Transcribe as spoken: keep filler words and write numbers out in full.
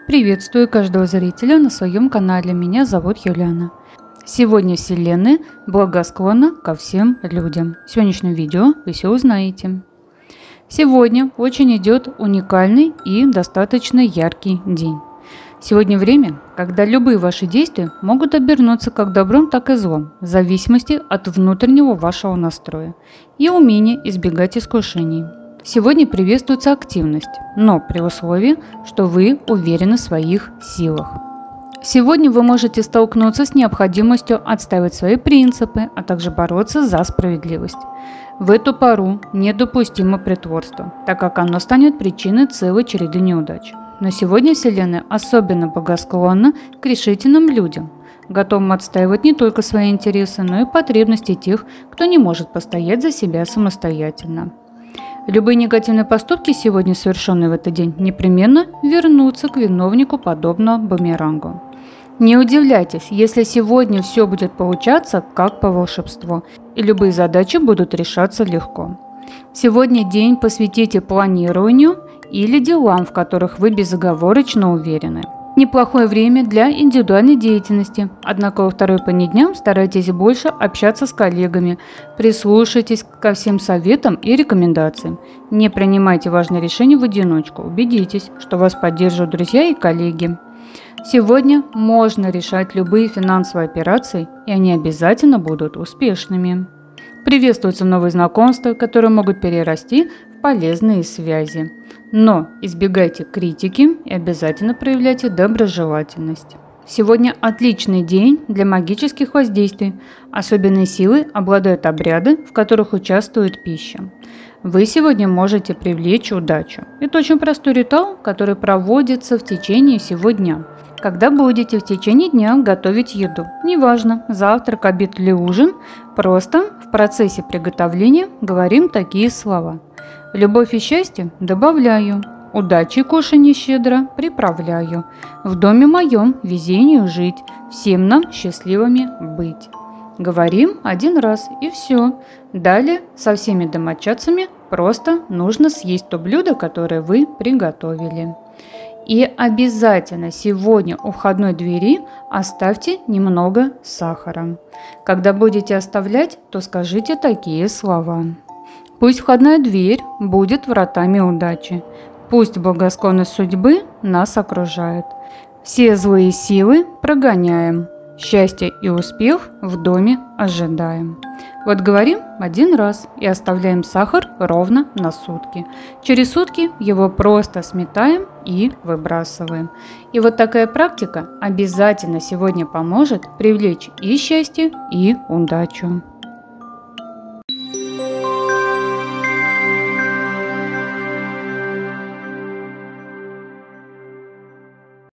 Приветствую каждого зрителя на своем канале. Меня зовут Юлиана. Сегодня Вселенная благосклонна ко всем людям. В сегодняшнем видео вы все узнаете. Сегодня очень идет уникальный и достаточно яркий день. Сегодня время, когда любые ваши действия могут обернуться как добром, так и злом, в зависимости от внутреннего вашего настроя и умения избегать искушений. Сегодня приветствуется активность, но при условии, что вы уверены в своих силах. Сегодня вы можете столкнуться с необходимостью отстаивать свои принципы, а также бороться за справедливость. В эту пору недопустимо притворство, так как оно станет причиной целой череды неудач. Но сегодня Вселенная особенно благосклонна к решительным людям, готовым отстаивать не только свои интересы, но и потребности тех, кто не может постоять за себя самостоятельно. Любые негативные поступки, сегодня совершенные в этот день, непременно вернутся к виновнику подобно бумерангу. Не удивляйтесь, если сегодня все будет получаться как по волшебству, и любые задачи будут решаться легко. Сегодня день посвятите планированию или делам, в которых вы безоговорочно уверены. Неплохое время для индивидуальной деятельности, однако во второй половине дня старайтесь больше общаться с коллегами, прислушайтесь ко всем советам и рекомендациям. Не принимайте важные решения в одиночку, убедитесь, что вас поддерживают друзья и коллеги. Сегодня можно решать любые финансовые операции, и они обязательно будут успешными. Приветствуются новые знакомства, которые могут перерасти в полезные связи. Но избегайте критики и обязательно проявляйте доброжелательность. Сегодня отличный день для магических воздействий. Особенной силой обладают обряды, в которых участвует пища. Вы сегодня можете привлечь удачу. Это очень простой ритуал, который проводится в течение всего дня. Когда будете в течение дня готовить еду, неважно, завтрак, обед или ужин, просто в процессе приготовления говорим такие слова. Любовь и счастье добавляю, удачи и кушанье щедро приправляю. В доме моем везению жить, всем нам счастливыми быть. Говорим один раз и все. Далее со всеми домочадцами просто нужно съесть то блюдо, которое вы приготовили. И обязательно сегодня у входной двери оставьте немного сахара. Когда будете оставлять, то скажите такие слова. Пусть входная дверь будет вратами удачи. Пусть благосклонность судьбы нас окружает. Все злые силы прогоняем. Счастье и успех в доме ожидаем. Вот говорим один раз и оставляем сахар ровно на сутки. Через сутки его просто сметаем и выбрасываем. И вот такая практика обязательно сегодня поможет привлечь и счастье, и удачу.